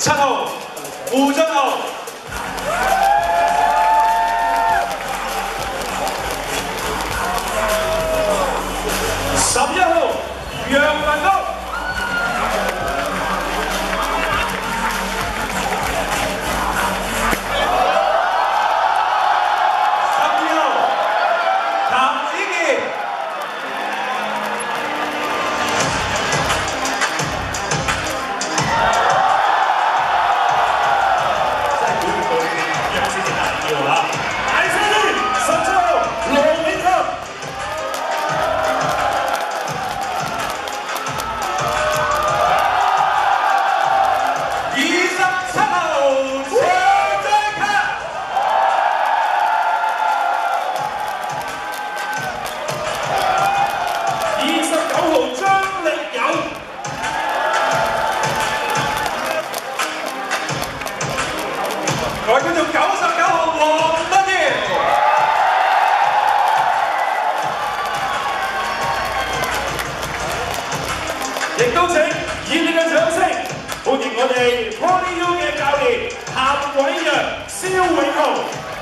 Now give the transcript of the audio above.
7號胡俊豪。 11號楊文屋，12號譚子健真係估唔到呢啲樣先至難叫啊！大聲啲！17號羅永康。 各位觀眾，99號黃德賢，亦都請熱烈嘅掌聲歡迎我哋 PolyU 嘅教練譚偉陽、蕭永豪。